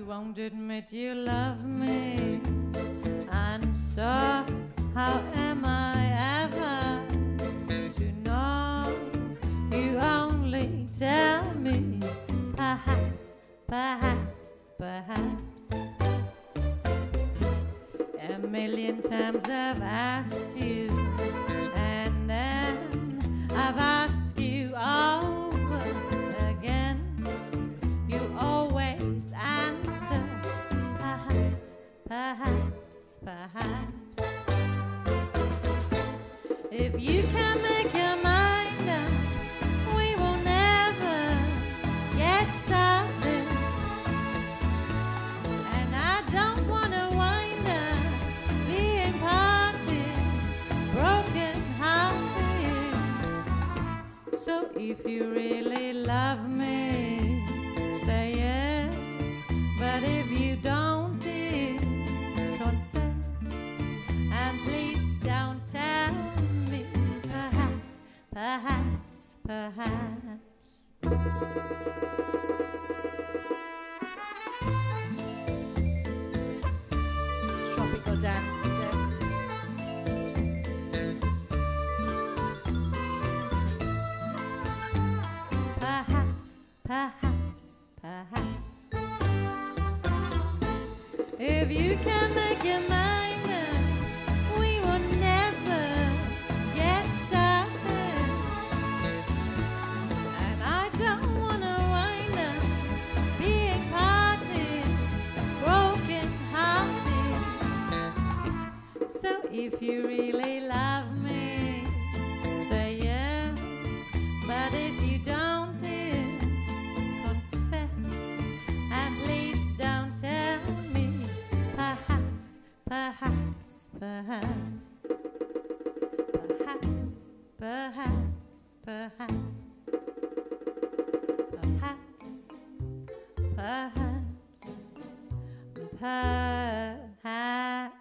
won't admit you love me, and so how am I ever to know? You only tell me, perhaps, perhaps, perhaps. A million times I've asked you, and then I've asked you over again. You always answer, perhaps, perhaps, perhaps. If you can make your mind up, we will never get started. And I don't want to wind up being parted, broken hearted. So if you really love me, say yes. But if you don't, dear, confess. And please don't tell me, perhaps, perhaps, perhaps. Tropical dance today. Perhaps, perhaps, perhaps. If you can make your mind up, we will never get started. And I don't want to wind up being parted, broken hearted. So if you really love me, say yes. But if you don't, dear, confess. And please don't tell me, perhaps, perhaps, perhaps. Perhaps, perhaps, perhaps. Perhaps, perhaps, perhaps.